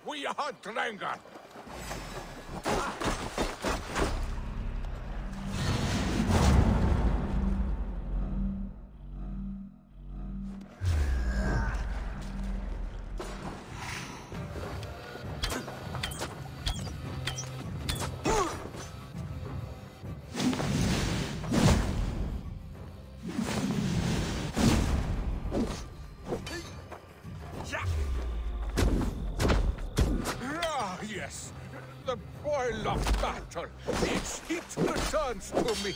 We are Drengar. Yes, the boil of battle. Its heat returns to me.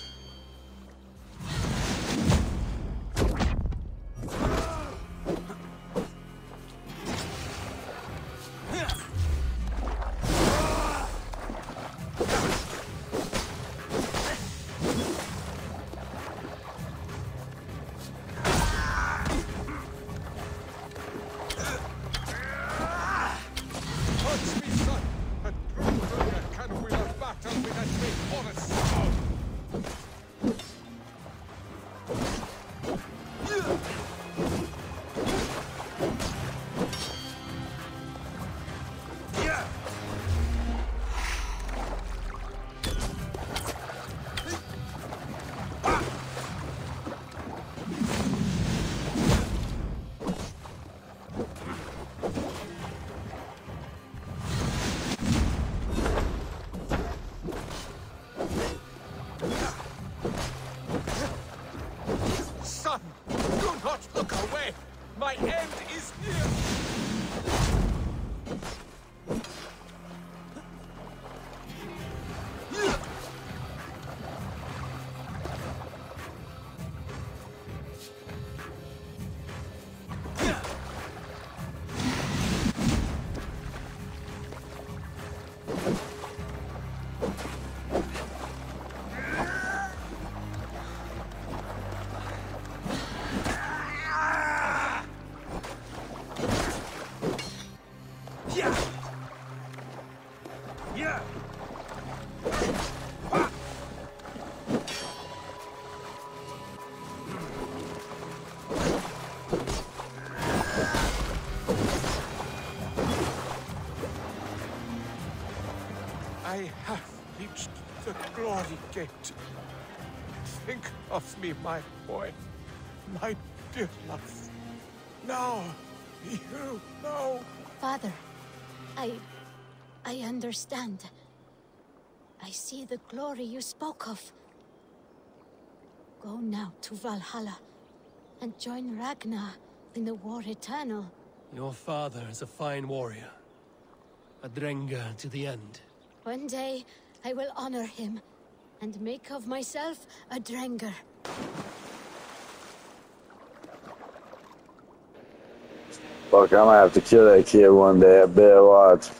Son, do not look away! My end is near! I have reached the glory gate. Think of me, my boy. My dear love. Now, you know. Father, I understand. I see the glory you spoke of. Go now to Valhalla and join Ragnar in the War Eternal. Your father is a fine warrior. A Drengar to the end. One day, I will honor him and make of myself a Drengar. Fuck, I'm gonna have to kill that kid one day. I bet watch.